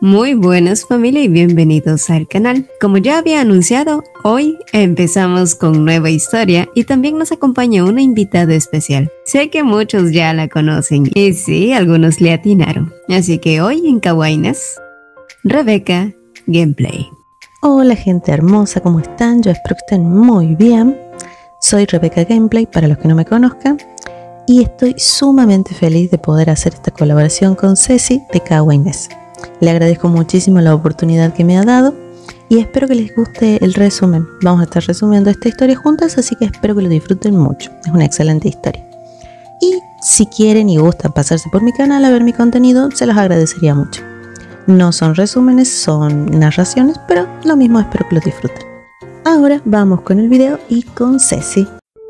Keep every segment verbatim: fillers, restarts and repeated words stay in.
Muy buenas familia y bienvenidos al canal. Como ya había anunciado, hoy empezamos con nueva historia y también nos acompaña una invitada especial. Sé que muchos ya la conocen y sí, algunos le atinaron. Así que hoy en Kawainas, Rebeca Gameplay. Hola gente hermosa, ¿cómo están? Yo espero que estén muy bien. Soy Rebeca Gameplay, para los que no me conozcan, y estoy sumamente feliz de poder hacer esta colaboración con Ceci de Kawainas. Le agradezco muchísimo la oportunidad que me ha dado y espero que les guste el resumen. Vamos a estar resumiendo esta historia juntas, así que espero que lo disfruten mucho. Es una excelente historia. Y si quieren y gustan pasarse por mi canal a ver mi contenido, se los agradecería mucho. No son resúmenes, son narraciones, pero lo mismo espero que lo disfruten. Ahora vamos con el video y con Ceci.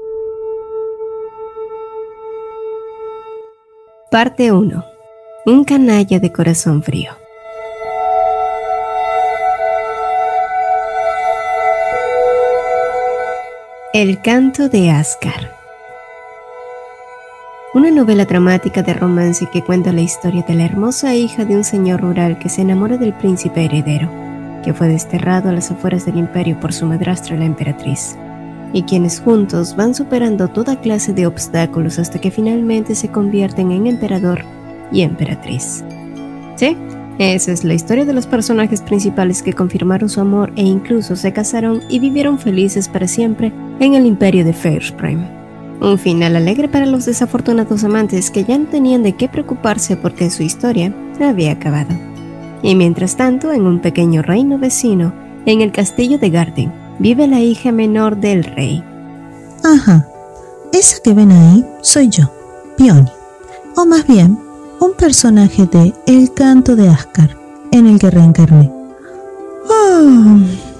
Parte uno. Un canalla de corazón frío. El canto de Ascar. Una novela dramática de romance que cuenta la historia de la hermosa hija de un señor rural que se enamora del príncipe heredero, que fue desterrado a las afueras del imperio por su madrastra la emperatriz, y quienes juntos van superando toda clase de obstáculos hasta que finalmente se convierten en emperador y emperatriz. Sí, esa es la historia de los personajes principales que confirmaron su amor e incluso se casaron y vivieron felices para siempre en el imperio de Fairspring. Un final alegre para los desafortunados amantes que ya no tenían de qué preocuparse porque su historia había acabado. Y mientras tanto, en un pequeño reino vecino, en el castillo de Garden, vive la hija menor del rey. Ajá, esa que ven ahí soy yo, Peony, o más bien, un personaje de El canto de Ascar, en el que reencarné. Oh.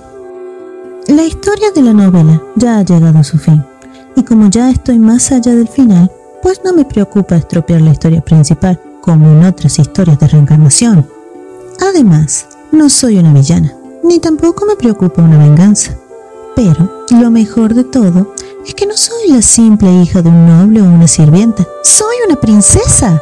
La historia de la novela ya ha llegado a su fin, y como ya estoy más allá del final, pues no me preocupa estropear la historia principal, como en otras historias de reencarnación. Además, no soy una villana, ni tampoco me preocupa una venganza. Pero lo mejor de todo es que no soy la simple hija de un noble o una sirvienta, soy una princesa.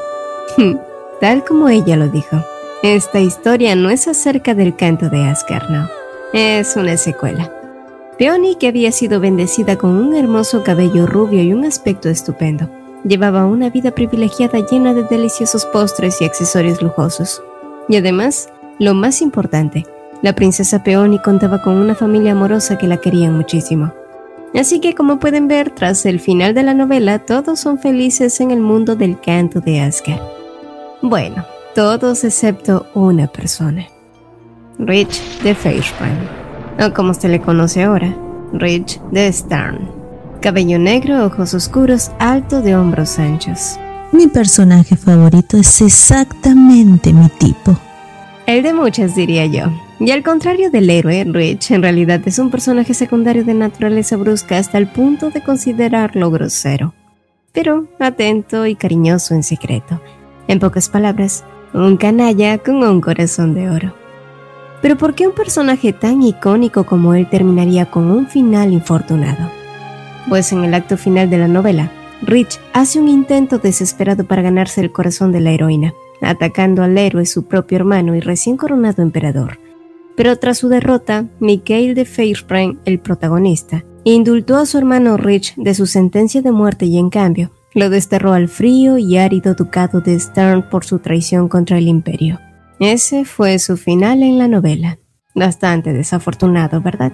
Tal como ella lo dijo, esta historia no es acerca del canto de Ascar, no. Es una secuela. Peony, que había sido bendecida con un hermoso cabello rubio y un aspecto estupendo, llevaba una vida privilegiada llena de deliciosos postres y accesorios lujosos. Y además, lo más importante, la princesa Peony contaba con una familia amorosa que la querían muchísimo. Así que, como pueden ver, tras el final de la novela, todos son felices en el mundo del canto de Ascar. Bueno, todos excepto una persona. Rich de Fairspring, o como se le conoce ahora, Rich de Starn. Cabello negro, ojos oscuros, alto, de hombros anchos. Mi personaje favorito es exactamente mi tipo. El de muchas, diría yo. Y al contrario del héroe, Rich en realidad es un personaje secundario de naturaleza brusca hasta el punto de considerarlo grosero, pero atento y cariñoso en secreto. En pocas palabras, un canalla con un corazón de oro. Pero ¿por qué un personaje tan icónico como él terminaría con un final infortunado? Pues en el acto final de la novela, Rich hace un intento desesperado para ganarse el corazón de la heroína, atacando al héroe, su propio hermano y recién coronado emperador. Pero tras su derrota, Mikael de Fairspring, el protagonista, indultó a su hermano Rich de su sentencia de muerte y en cambio, lo desterró al frío y árido ducado de Starn por su traición contra el imperio. Ese fue su final en la novela. Bastante desafortunado, ¿verdad?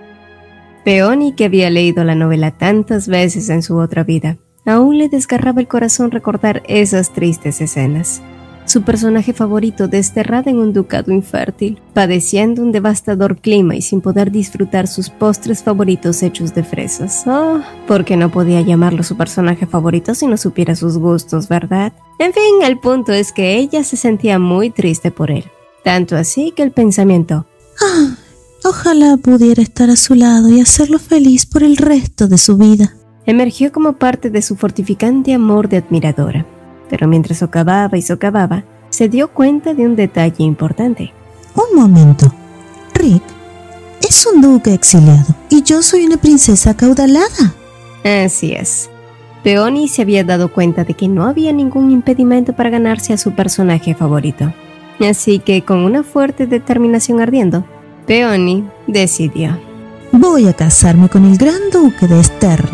Peony, que había leído la novela tantas veces en su otra vida, aún le desgarraba el corazón recordar esas tristes escenas. Su personaje favorito desterrado en un ducado infértil, padeciendo un devastador clima y sin poder disfrutar sus postres favoritos hechos de fresas. Oh, porque no podía llamarlo su personaje favorito si no supiera sus gustos, ¿verdad? En fin, el punto es que ella se sentía muy triste por él. Tanto así que el pensamiento, ah, ojalá pudiera estar a su lado y hacerlo feliz por el resto de su vida, emergió como parte de su fortificante amor de admiradora. Pero mientras socavaba y socavaba, se dio cuenta de un detalle importante. Un momento. Rick es un duque exiliado y yo soy una princesa acaudalada. Así es. Peony se había dado cuenta de que no había ningún impedimento para ganarse a su personaje favorito. Así que con una fuerte determinación ardiendo, Peony decidió: voy a casarme con el gran duque de Stern.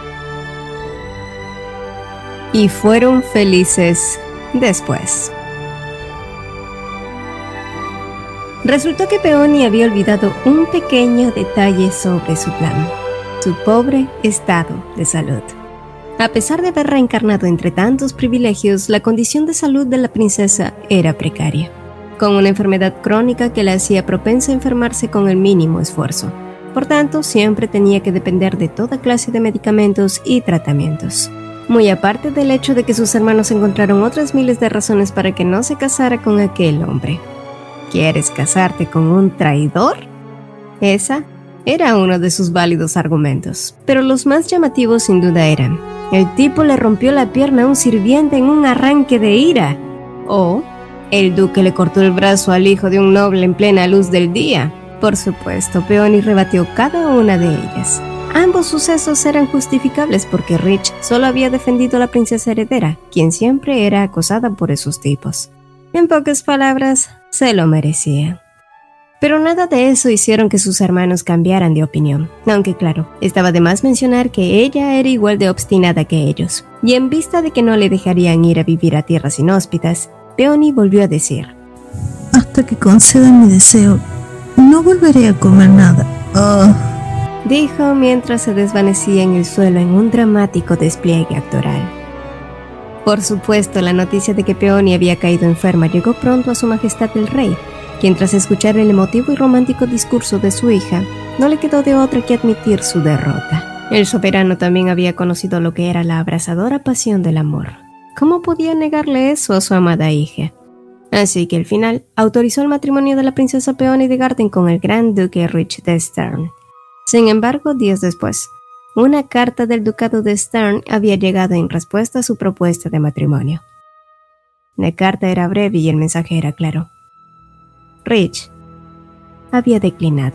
Y fueron felices después. Resultó que Peony había olvidado un pequeño detalle sobre su plan: su pobre estado de salud. A pesar de haber reencarnado entre tantos privilegios, la condición de salud de la princesa era precaria, con una enfermedad crónica que la hacía propensa a enfermarse con el mínimo esfuerzo. Por tanto, siempre tenía que depender de toda clase de medicamentos y tratamientos. Muy aparte del hecho de que sus hermanos encontraron otras miles de razones para que no se casara con aquel hombre. ¿Quieres casarte con un traidor? Esa era uno de sus válidos argumentos, pero los más llamativos sin duda eran: el tipo le rompió la pierna a un sirviente en un arranque de ira, o el duque le cortó el brazo al hijo de un noble en plena luz del día. Por supuesto, Peony rebatió cada una de ellas. Ambos sucesos eran justificables porque Rich solo había defendido a la princesa heredera, quien siempre era acosada por esos tipos. En pocas palabras, se lo merecía. Pero nada de eso hicieron que sus hermanos cambiaran de opinión, aunque claro, estaba de más mencionar que ella era igual de obstinada que ellos, y en vista de que no le dejarían ir a vivir a tierras inhóspitas, Peony volvió a decir: hasta que concedan mi deseo, no volveré a comer nada. Oh. Dijo mientras se desvanecía en el suelo en un dramático despliegue actoral. Por supuesto, la noticia de que Peony había caído enferma llegó pronto a su majestad el rey, quien tras escuchar el emotivo y romántico discurso de su hija, no le quedó de otra que admitir su derrota. El soberano también había conocido lo que era la abrasadora pasión del amor. ¿Cómo podía negarle eso a su amada hija? Así que al final autorizó el matrimonio de la princesa Peony de Garden con el gran duque Rich de Stern. Sin embargo, días después, una carta del ducado de Stern había llegado en respuesta a su propuesta de matrimonio. La carta era breve y el mensaje era claro. Rich había declinado.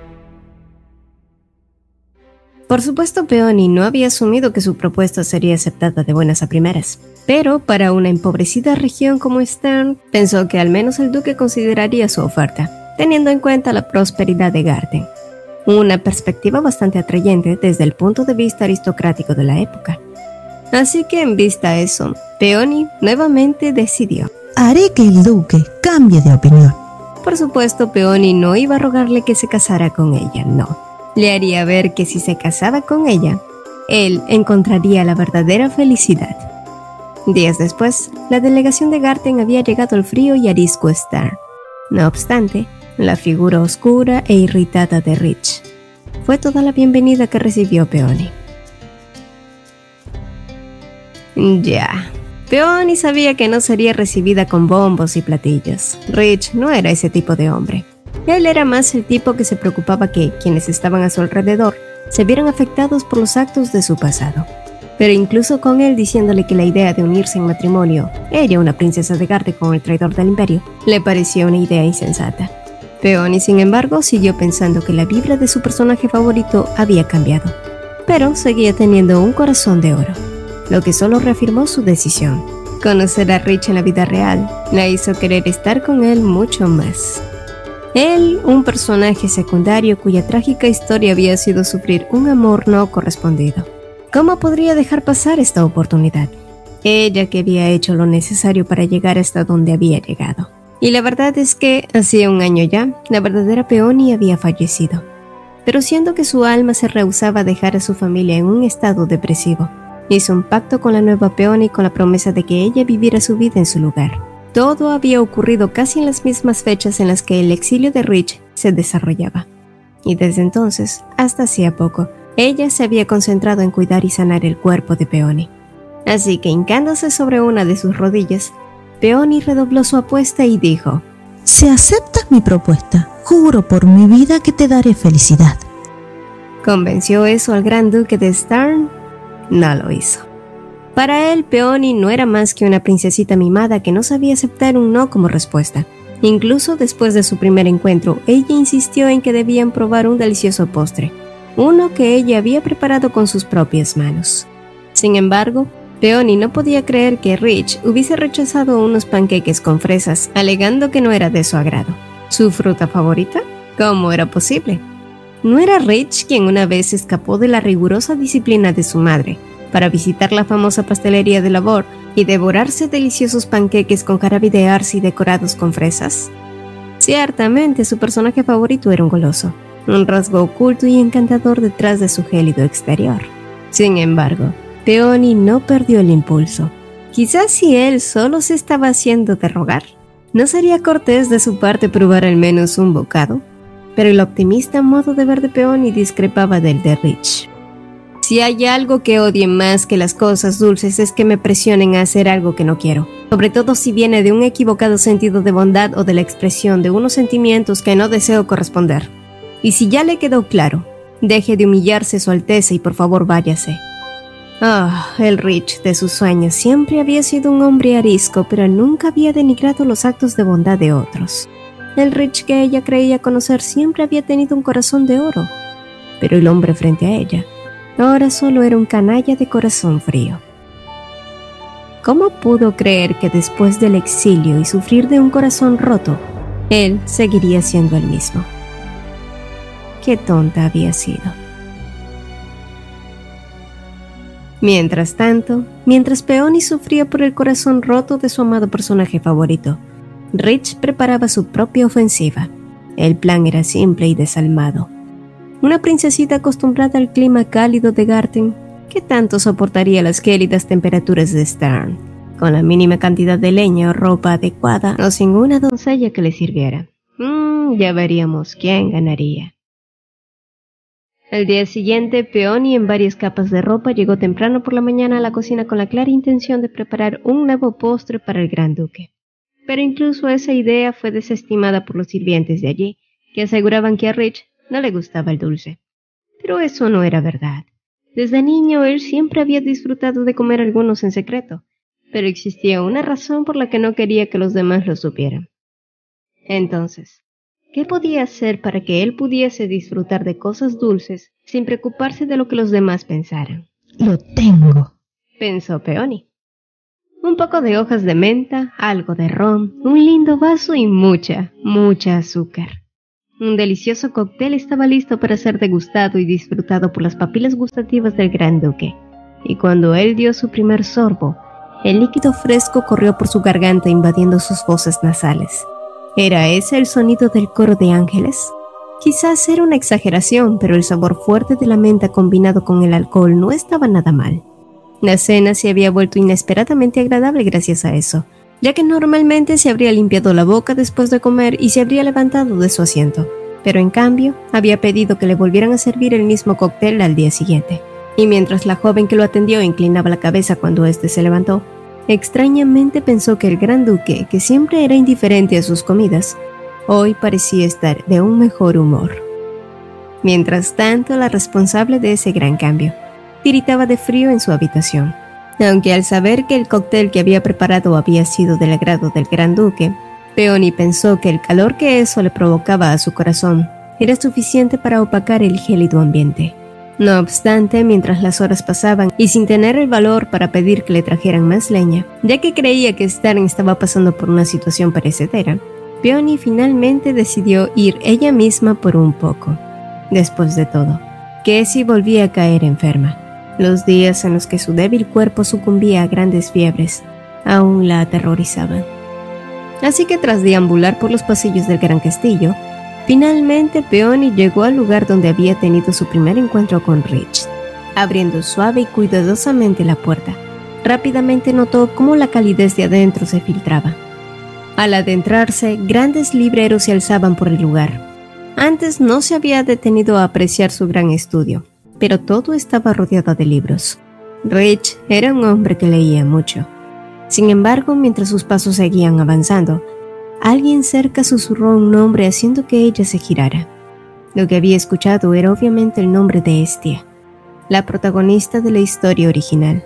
Por supuesto, Peony no había asumido que su propuesta sería aceptada de buenas a primeras, pero para una empobrecida región como Stern, pensó que al menos el duque consideraría su oferta, teniendo en cuenta la prosperidad de Garden. Una perspectiva bastante atrayente desde el punto de vista aristocrático de la época. Así que en vista a eso, Peony nuevamente decidió: haré que el duque cambie de opinión. Por supuesto, Peony no iba a rogarle que se casara con ella, no. Le haría ver que si se casaba con ella, él encontraría la verdadera felicidad. Días después, la delegación de Garden había llegado al frío y arisco Stern. No obstante, la figura oscura e irritada de Rich fue toda la bienvenida que recibió Peony. Ya, Peony sabía que no sería recibida con bombos y platillos. Rich no era ese tipo de hombre. Él era más el tipo que se preocupaba que quienes estaban a su alrededor se vieran afectados por los actos de su pasado. Pero incluso con él diciéndole que la idea de unirse en matrimonio, ella, una princesa de Garden con el traidor del imperio, le parecía una idea insensata. Peony, sin embargo, siguió pensando que la vibra de su personaje favorito había cambiado, pero seguía teniendo un corazón de oro, lo que solo reafirmó su decisión. Conocer a Rich en la vida real la hizo querer estar con él mucho más. Él, un personaje secundario cuya trágica historia había sido sufrir un amor no correspondido. ¿Cómo podría dejar pasar esta oportunidad? Ella que había hecho lo necesario para llegar hasta donde había llegado. Y la verdad es que, hacía un año ya, la verdadera Peony había fallecido. Pero siendo que su alma se rehusaba a dejar a su familia en un estado depresivo, hizo un pacto con la nueva Peony con la promesa de que ella viviera su vida en su lugar. Todo había ocurrido casi en las mismas fechas en las que el exilio de Rich se desarrollaba. Y desde entonces, hasta hacía poco, ella se había concentrado en cuidar y sanar el cuerpo de Peony. Así que, hincándose sobre una de sus rodillas, Peony redobló su apuesta y dijo: si aceptas mi propuesta, juro por mi vida que te daré felicidad. ¿Convenció eso al gran duque de Stern? No lo hizo. Para él, Peony no era más que una princesita mimada que no sabía aceptar un no como respuesta. Incluso después de su primer encuentro, ella insistió en que debían probar un delicioso postre, uno que ella había preparado con sus propias manos. Sin embargo, Peony no podía creer que Rich hubiese rechazado unos panqueques con fresas, alegando que no era de su agrado. ¿Su fruta favorita? ¿Cómo era posible? ¿No era Rich quien una vez escapó de la rigurosa disciplina de su madre para visitar la famosa pastelería de Labor y devorarse deliciosos panqueques con jarabe de arce y decorados con fresas? Ciertamente su personaje favorito era un goloso, un rasgo oculto y encantador detrás de su gélido exterior. Sin embargo, Peony no perdió el impulso. Quizás si él solo se estaba haciendo de rogar, ¿no sería cortés de su parte probar al menos un bocado? Pero el optimista modo de ver de Peony discrepaba del de Rich. Si hay algo que odie más que las cosas dulces es que me presionen a hacer algo que no quiero, sobre todo si viene de un equivocado sentido de bondad o de la expresión de unos sentimientos que no deseo corresponder. Y si ya le quedó claro, deje de humillarse Su Alteza y por favor váyase. Ah, oh, el Rich de sus sueños siempre había sido un hombre arisco, pero nunca había denigrado los actos de bondad de otros. El Rich que ella creía conocer siempre había tenido un corazón de oro, pero el hombre frente a ella ahora solo era un canalla de corazón frío. ¿Cómo pudo creer que después del exilio y sufrir de un corazón roto, él seguiría siendo el mismo? Qué tonta había sido. Mientras tanto, mientras Peony sufría por el corazón roto de su amado personaje favorito, Rich preparaba su propia ofensiva. El plan era simple y desalmado. Una princesita acostumbrada al clima cálido de Garten, ¿qué tanto soportaría las gélidas temperaturas de Stern? Con la mínima cantidad de leña o ropa adecuada, o sin una doncella que le sirviera. Mmm, ya veríamos quién ganaría. Al día siguiente, Peony, en varias capas de ropa, llegó temprano por la mañana a la cocina con la clara intención de preparar un nuevo postre para el Gran Duque. Pero incluso esa idea fue desestimada por los sirvientes de allí, que aseguraban que a Rich no le gustaba el dulce. Pero eso no era verdad. Desde niño él siempre había disfrutado de comer algunos en secreto, pero existía una razón por la que no quería que los demás lo supieran. Entonces, ¿qué podía hacer para que él pudiese disfrutar de cosas dulces sin preocuparse de lo que los demás pensaran? Lo tengo, pensó Peony. Un poco de hojas de menta, algo de ron, un lindo vaso y mucha, mucha azúcar. Un delicioso cóctel estaba listo para ser degustado y disfrutado por las papilas gustativas del Gran Duque. Y cuando él dio su primer sorbo, el líquido fresco corrió por su garganta invadiendo sus fosas nasales. ¿Era ese el sonido del coro de ángeles? Quizás era una exageración, pero el sabor fuerte de la menta combinado con el alcohol no estaba nada mal. La cena se había vuelto inesperadamente agradable gracias a eso, ya que normalmente se habría limpiado la boca después de comer y se habría levantado de su asiento, pero en cambio había pedido que le volvieran a servir el mismo cóctel al día siguiente. Y mientras la joven que lo atendió inclinaba la cabeza cuando éste se levantó, extrañamente pensó que el Gran Duque, que siempre era indiferente a sus comidas, hoy parecía estar de un mejor humor. Mientras tanto, la responsable de ese gran cambio tiritaba de frío en su habitación, aunque al saber que el cóctel que había preparado había sido del agrado del Gran Duque, Peony pensó que el calor que eso le provocaba a su corazón era suficiente para opacar el gélido ambiente. No obstante, mientras las horas pasaban y sin tener el valor para pedir que le trajeran más leña, ya que creía que Stern estaba pasando por una situación perecedera, Peony finalmente decidió ir ella misma por un poco. Después de todo, Cassie volvía a caer enferma. Los días en los que su débil cuerpo sucumbía a grandes fiebres aún la aterrorizaban. Así que tras deambular por los pasillos del gran castillo, finalmente Peony llegó al lugar donde había tenido su primer encuentro con Rich. Abriendo suave y cuidadosamente la puerta, rápidamente notó cómo la calidez de adentro se filtraba. Al adentrarse, grandes libreros se alzaban por el lugar. Antes no se había detenido a apreciar su gran estudio, pero todo estaba rodeado de libros. Rich era un hombre que leía mucho. Sin embargo, mientras sus pasos seguían avanzando, alguien cerca susurró un nombre haciendo que ella se girara. Lo que había escuchado era obviamente el nombre de Estia, la protagonista de la historia original.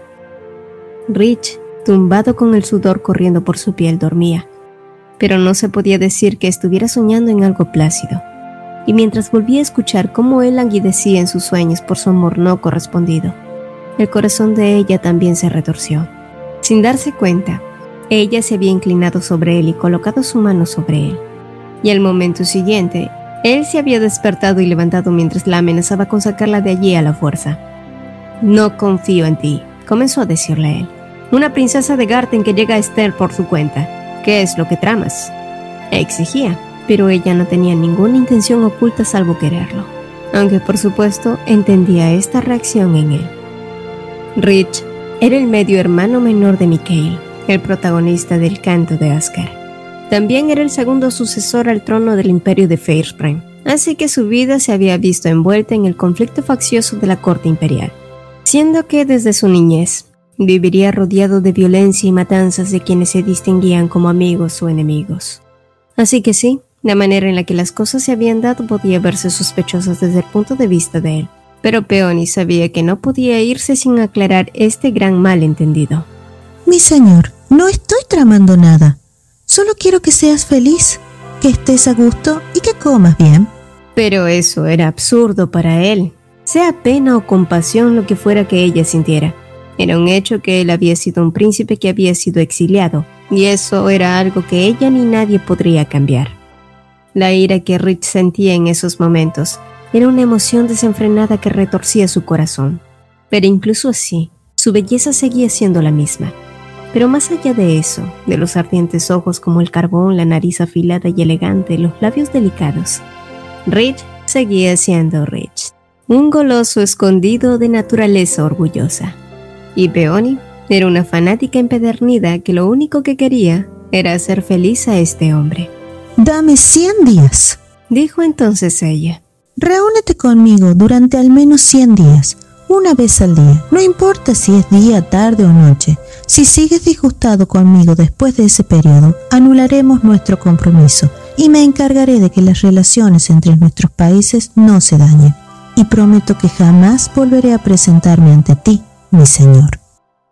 Rich, tumbado con el sudor corriendo por su piel, dormía, pero no se podía decir que estuviera soñando en algo plácido. Y mientras volvía a escuchar cómo él languidecía en sus sueños por su amor no correspondido, el corazón de ella también se retorció. Sin darse cuenta, ella se había inclinado sobre él y colocado su mano sobre él. Y al momento siguiente, él se había despertado y levantado mientras la amenazaba con sacarla de allí a la fuerza. «No confío en ti», comenzó a decirle él. «Una princesa de Garten que llega a Esther por su cuenta. ¿Qué es lo que tramas?», exigía, pero ella no tenía ninguna intención oculta salvo quererlo, aunque por supuesto entendía esta reacción en él. Rich era el medio hermano menor de Mikael, el protagonista del canto de Asgard. También era el segundo sucesor al trono del imperio de Feirspreng, así que su vida se había visto envuelta en el conflicto faccioso de la corte imperial, siendo que desde su niñez viviría rodeado de violencia y matanzas de quienes se distinguían como amigos o enemigos. Así que sí, la manera en la que las cosas se habían dado podía verse sospechosa desde el punto de vista de él, pero Peony sabía que no podía irse sin aclarar este gran malentendido. Mi señor, no estoy tramando nada. Solo quiero que seas feliz, que estés a gusto y que comas bien. Pero eso era absurdo para él. Sea pena o compasión lo que fuera que ella sintiera. Era un hecho que él había sido un príncipe que había sido exiliado, y eso era algo que ella ni nadie podría cambiar. La ira que Rich sentía en esos momentos era una emoción desenfrenada que retorcía su corazón. Pero incluso así, su belleza seguía siendo la misma. Pero más allá de eso, de los ardientes ojos como el carbón, la nariz afilada y elegante, los labios delicados, Rich seguía siendo Rich, un goloso escondido de naturaleza orgullosa. Y Peony era una fanática empedernida que lo único que quería era hacer feliz a este hombre. «Dame cien días», dijo entonces ella. «Reúnete conmigo durante al menos cien días, una vez al día. No importa si es día, tarde o noche. Si sigues disgustado conmigo después de ese periodo, anularemos nuestro compromiso y me encargaré de que las relaciones entre nuestros países no se dañen. Y prometo que jamás volveré a presentarme ante ti, mi señor».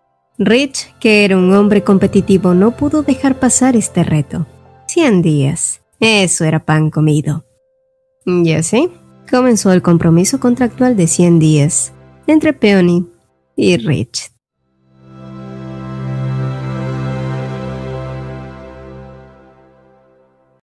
Rich, que era un hombre competitivo, no pudo dejar pasar este reto. Cien días. Eso era pan comido. Y así comenzó el compromiso contractual de cien días entre Peony y Rich.